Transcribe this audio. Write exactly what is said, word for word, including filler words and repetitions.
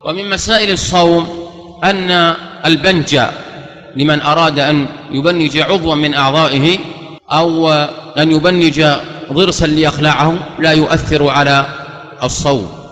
ومن مسائل الصوم أن البنج لمن أراد أن يبنج عضوا من أعضائه أو أن يبنج ضرسا ليخلعه لا يؤثر على الصوم.